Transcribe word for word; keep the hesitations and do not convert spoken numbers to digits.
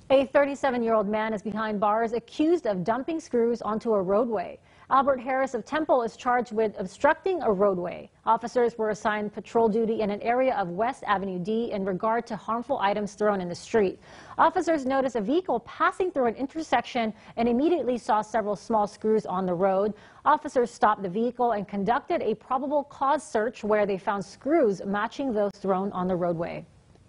A thirty-seven-year-old man is behind bars accused of dumping screws onto a roadway. Albert Harris of Temple is charged with obstructing a roadway. Officers were assigned patrol duty in an area of West Avenue D in regard to harmful items thrown in the street. Officers noticed a vehicle passing through an intersection and immediately saw several small screws on the road. Officers stopped the vehicle and conducted a probable cause search where they found screws matching those thrown on the roadway.